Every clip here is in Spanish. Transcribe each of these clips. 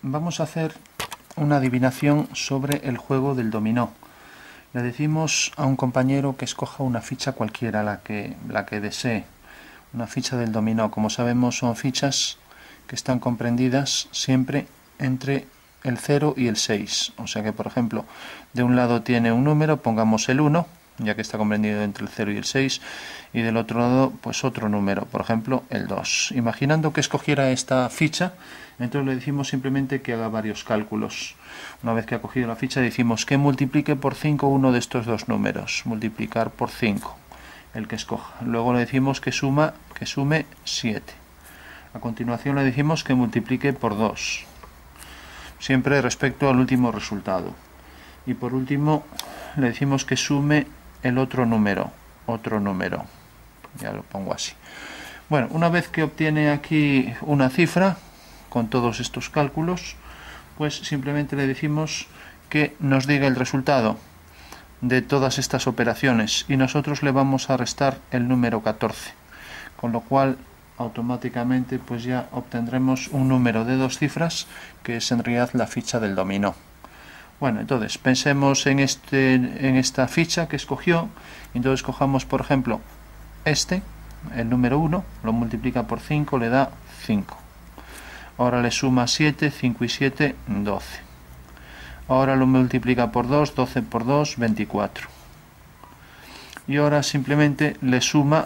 vamos a hacer una adivinación sobre el juego del dominó. Le decimos a un compañero que escoja una ficha cualquiera, la que desee. Una ficha del dominó. Como sabemos, son fichas que están comprendidas siempre entre el 0 y el 6. O sea que, por ejemplo, de un lado tiene un número, pongamos el 1, ya que está comprendido entre el 0 y el 6, y del otro lado, pues otro número, por ejemplo, el 2. Imaginando que escogiera esta ficha, entonces le decimos simplemente que haga varios cálculos. Una vez que ha cogido la ficha, decimos que multiplique por 5 uno de estos dos números. Multiplicar por 5, el que escoja. Luego le decimos que sume 7. A continuación le decimos que multiplique por 2, siempre respecto al último resultado. Y por último le decimos que sume el otro número. Ya lo pongo así. Bueno, una vez que obtiene aquí una cifra con todos estos cálculos, pues simplemente le decimos que nos diga el resultado de todas estas operaciones y nosotros le vamos a restar el número 14, con lo cual automáticamente pues ya obtendremos un número de 2 cifras, que es en realidad la ficha del dominó. Bueno, entonces pensemos en esta ficha que escogió. Entonces cojamos, por ejemplo, el número 1, lo multiplica por 5, le da 5. Ahora le suma 7, 5 y 7, 12. Ahora lo multiplica por 2, 12 por 2, 24. Y ahora simplemente le suma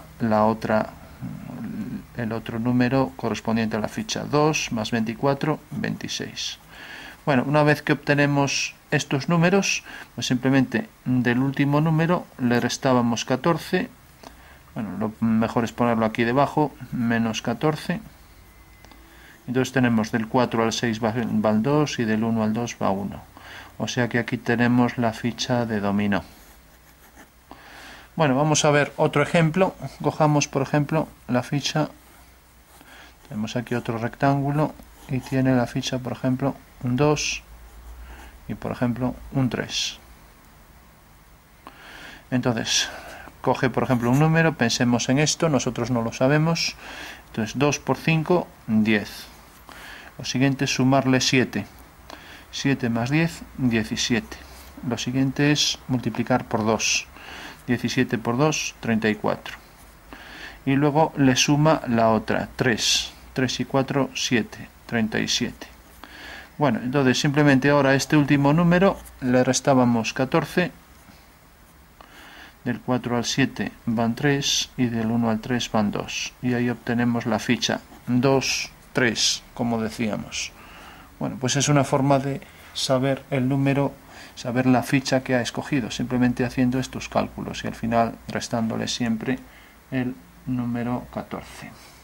el otro número correspondiente a la ficha. 2 más 24, 26. Bueno, una vez que obtenemos estos números, pues simplemente del último número le restábamos 14. Bueno, lo mejor es ponerlo aquí debajo, menos 14. Entonces tenemos del 4 al 6 va el 2 y del 1 al 2 va 1. O sea que aquí tenemos la ficha de dominó. Bueno, vamos a ver otro ejemplo. Cojamos, por ejemplo, la ficha. Tenemos aquí otro rectángulo y tiene la ficha, por ejemplo, un 2 y, por ejemplo, un 3. Entonces, coge, por ejemplo, un número, pensemos en esto, nosotros no lo sabemos. Entonces, 2 por 5, 10. Lo siguiente es sumarle 7. 7 más 10, 17. Lo siguiente es multiplicar por 2. 17 por 2, 34. Y luego le suma la otra, 3. 3 y 4, 7. 37. Bueno, entonces simplemente ahora a este último número le restábamos 14. Del 4 al 7 van 3 y del 1 al 3 van 2. Y ahí obtenemos la ficha 2, 3, como decíamos. Bueno, pues es una forma de saber el número, saber la ficha que ha escogido, simplemente haciendo estos cálculos y al final restándole siempre el número 14.